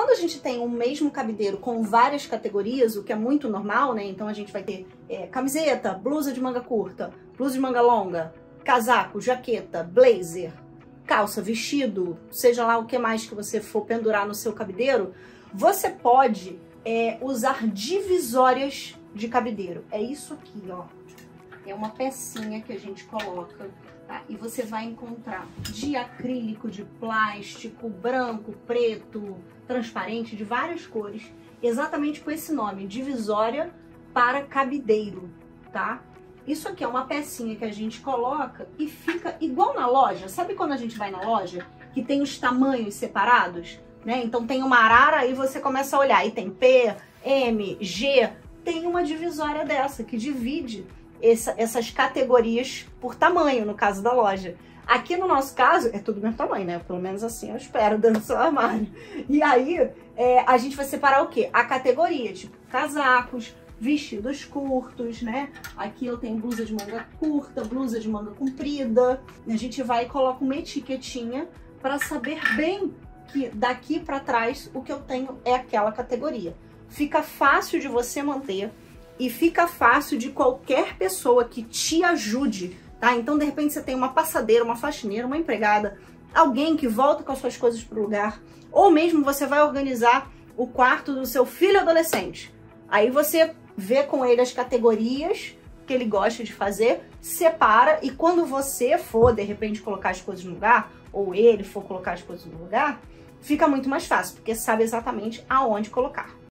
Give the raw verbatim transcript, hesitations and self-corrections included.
quando a gente tem o mesmo cabideiro com várias categorias, o que é muito normal, né? Então a gente vai ter é, camiseta, blusa de manga curta, blusa de manga longa, casaco, jaqueta, blazer, calça, vestido, seja lá o que mais que você for pendurar no seu cabideiro, você pode é, usar divisórias de cabideiro. É isso aqui, ó. É uma pecinha que a gente coloca, tá? E você vai encontrar de acrílico, de plástico, branco, preto, transparente, de várias cores, exatamente com esse nome, divisória para cabideiro, tá? Isso aqui é uma pecinha que a gente coloca e fica igual na loja. Sabe quando a gente vai na loja que tem os tamanhos separados, né? Então tem uma arara e você começa a olhar e tem P, M, G, tem uma divisória dessa que divide essa, essas categorias por tamanho, no caso da loja. Aqui no nosso caso, é tudo do mesmo tamanho, né? Pelo menos assim eu espero, dentro do seu armário. E aí, é, a gente vai separar o quê? A categoria, tipo casacos, vestidos curtos, né? Aqui eu tenho blusa de manga curta, blusa de manga comprida. A gente vai e coloca uma etiquetinha para saber bem que daqui para trás o que eu tenho é aquela categoria. Fica fácil de você manter e fica fácil de qualquer pessoa que te ajude, tá? Então, de repente, você tem uma passadeira, uma faxineira, uma empregada, alguém que volta com as suas coisas pro lugar, ou mesmo você vai organizar o quarto do seu filho adolescente. Aí você vê com ele as categorias que ele gosta de fazer, separa, e quando você for, de repente, colocar as coisas no lugar, ou ele for colocar as coisas no lugar, fica muito mais fácil, porque sabe exatamente aonde colocar.